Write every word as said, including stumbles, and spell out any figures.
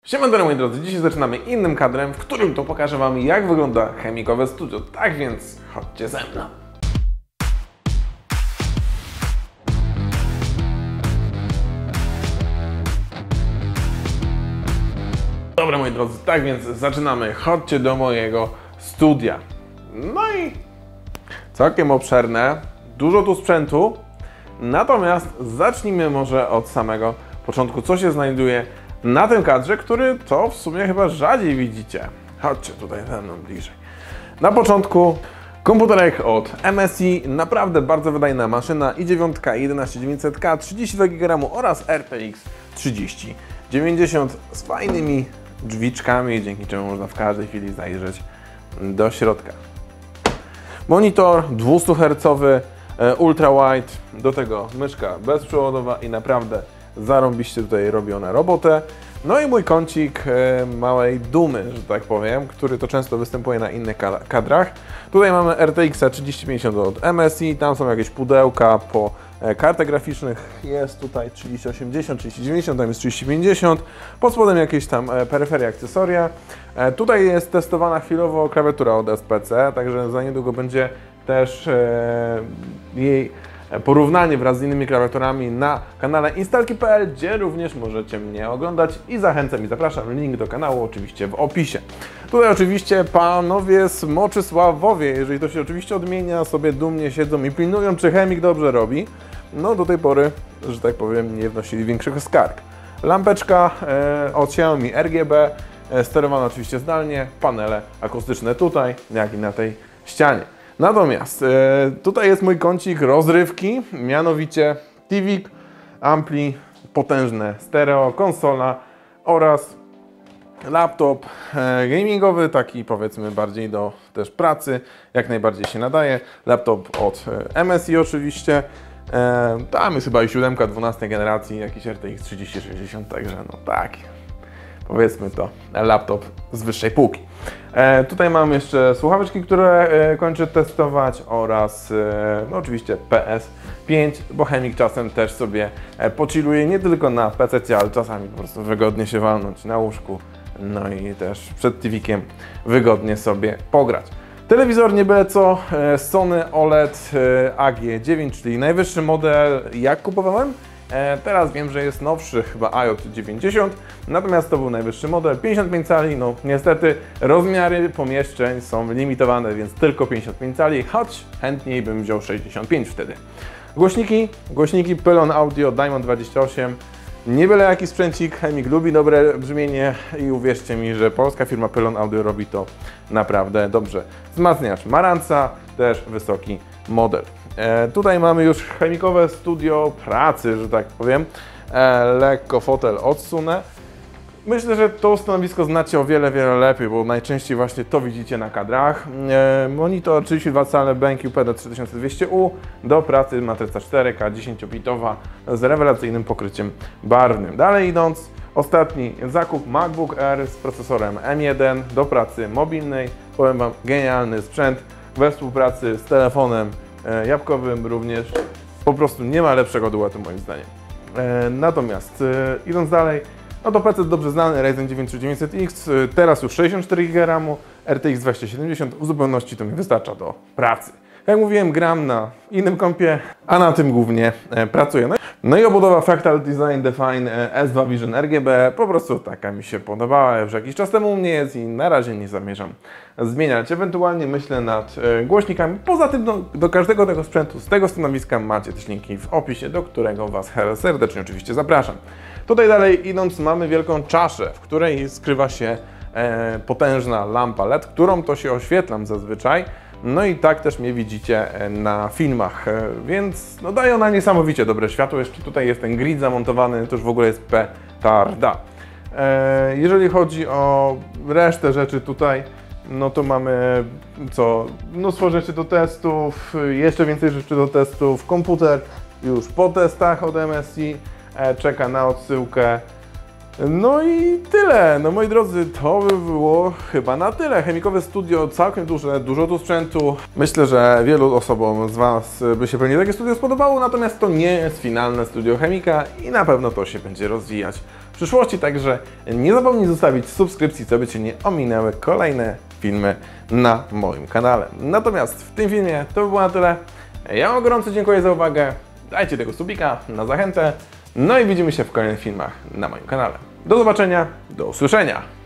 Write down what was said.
Siemano moi drodzy, dzisiaj zaczynamy innym kadrem, w którym to pokażę Wam, jak wygląda chemikowe studio. Tak więc chodźcie ze mną. Dobra moi drodzy, tak więc zaczynamy. Chodźcie do mojego studia. No i całkiem obszerne, dużo tu sprzętu. Natomiast zacznijmy może od samego początku, co się znajduje na tym kadrze, który to w sumie chyba rzadziej widzicie. Chodźcie tutaj ze mną bliżej. Na początku komputerek od M S I, naprawdę bardzo wydajna maszyna i dziewięć jedenaście dziewięćset K, trzydzieści dwa giga ramu oraz R T X trzydzieści dziewięćdziesiąt z fajnymi drzwiczkami, dzięki czemu można w każdej chwili zajrzeć do środka. Monitor dwieście hercowy, ultra wide, do tego myszka bezprzewodowa i naprawdę zarąbiście tutaj robione robotę. No i mój kącik e, małej dumy, że tak powiem, który to często występuje na innych kadrach. Tutaj mamy R T X trzydzieści pięćdziesiąt od M S I, tam są jakieś pudełka po e, kartach graficznych. Jest tutaj trzydzieści osiemdziesiąt, trzydzieści dziewięćdziesiąt, tam jest trzydzieści pięćdziesiąt. Pod spodem jakieś tam e, peryferie, akcesoria. E, tutaj jest testowana chwilowo klawiatura od S P C, także za niedługo będzie też e, jej porównanie wraz z innymi klawiaturami na kanale instalki kropka p l, gdzie również możecie mnie oglądać i zachęcam i zapraszam. Link do kanału oczywiście w opisie. Tutaj oczywiście panowie Smoczysławowie, jeżeli to się oczywiście odmienia, sobie dumnie siedzą i pilnują, czy chemik dobrze robi. No do tej pory, że tak powiem, nie wnosili większych skarg. Lampeczka e, od Xiaomi R G B, e, sterowana oczywiście zdalnie, panele akustyczne tutaj, jak i na tej ścianie. Natomiast e, tutaj jest mój kącik rozrywki, mianowicie T V, ampli, potężne stereo, konsola oraz laptop e, gamingowy, taki powiedzmy bardziej do też pracy, jak najbardziej się nadaje. Laptop od e, M S I oczywiście, e, tam jest chyba i siódemka dwunastej generacji, jakiś R T X trzydzieści sześćdziesiąt, także no tak. Powiedzmy to, laptop z wyższej półki. E, tutaj mam jeszcze słuchaweczki, które e, kończę testować oraz e, no oczywiście P S pięć, bo chemik czasem też sobie e, pochilluje nie tylko na P C, ale czasami po prostu wygodnie się walnąć na łóżku, no i też przed T V-kiem wygodnie sobie pograć. Telewizor nie byle co, e, Sony O L E D e, A G dziewięć, czyli najwyższy model, jak kupowałem. E, teraz wiem, że jest nowszy, chyba A J dziewięćdziesiąt, natomiast to był najwyższy model, pięćdziesiąt pięć cali, no niestety rozmiary pomieszczeń są limitowane, więc tylko pięćdziesiąt pięć cali, choć chętniej bym wziął sześćdziesiąt pięć wtedy. Głośniki, głośniki Pylon Audio Diamond dwadzieścia osiem, nie byle jaki sprzęcik, chemik lubi dobre brzmienie i uwierzcie mi, że polska firma Pylon Audio robi to naprawdę dobrze. Wzmacniacz Marantza, też wysoki model. E, tutaj mamy już chemikowe studio pracy, że tak powiem. E, lekko fotel odsunę. Myślę, że to stanowisko znacie o wiele, wiele lepiej, bo najczęściej właśnie to widzicie na kadrach. E, monitor trzydzieści dwa cale BenQ P D trzy tysiące dwieście U, do pracy matryca cztery K dziesięciobitowa z rewelacyjnym pokryciem barwnym. Dalej idąc, ostatni zakup MacBook Air z procesorem M jeden do pracy mobilnej. Powiem Wam, genialny sprzęt we współpracy z telefonem e, jabłkowym również. Po prostu nie ma lepszego duetu moim zdaniem. E, natomiast e, idąc dalej, no to P C dobrze znany, Ryzen dziewięć dziewięćset X, teraz już sześćdziesiąt cztery giga ramu, R T X dwieście siedemdziesiąt, w zupełności to mi wystarcza do pracy. Jak mówiłem, gram na innym kompie, a na tym głównie e, pracuję. No, no i obudowa Fractal Design Define e, S dwa Vision R G B, po prostu taka mi się podobała, już jakiś czas temu u mnie jest i na razie nie zamierzam zmieniać. Ewentualnie myślę nad e, głośnikami. Poza tym do, do każdego tego sprzętu z tego stanowiska macie też linki w opisie, do którego Was serdecznie oczywiście zapraszam. Tutaj dalej idąc mamy wielką czaszę, w której skrywa się e, potężna lampa L E D, którą to się oświetlam zazwyczaj. No i tak też mnie widzicie na filmach, e, więc no daje ona niesamowicie dobre światło. Jeszcze tutaj jest ten grid zamontowany, to już w ogóle jest petarda. E, jeżeli chodzi o resztę rzeczy tutaj, no to mamy co, mnóstwo rzeczy do testów, jeszcze więcej rzeczy do testów. Komputer już po testach od M S I. Czeka na odsyłkę. No i tyle. No moi drodzy, to by było chyba na tyle. Chemikowe studio całkiem duże, dużo tu sprzętu. Myślę, że wielu osobom z Was by się pewnie takie studio spodobało, natomiast to nie jest finalne studio chemika i na pewno to się będzie rozwijać przyszłości, także nie zapomnij zostawić subskrypcji, co by Cię nie ominęły kolejne filmy na moim kanale. Natomiast w tym filmie to by było na tyle. Ja Wam gorąco dziękuję za uwagę, dajcie tego subika na zachętę, no i widzimy się w kolejnych filmach na moim kanale. Do zobaczenia, do usłyszenia!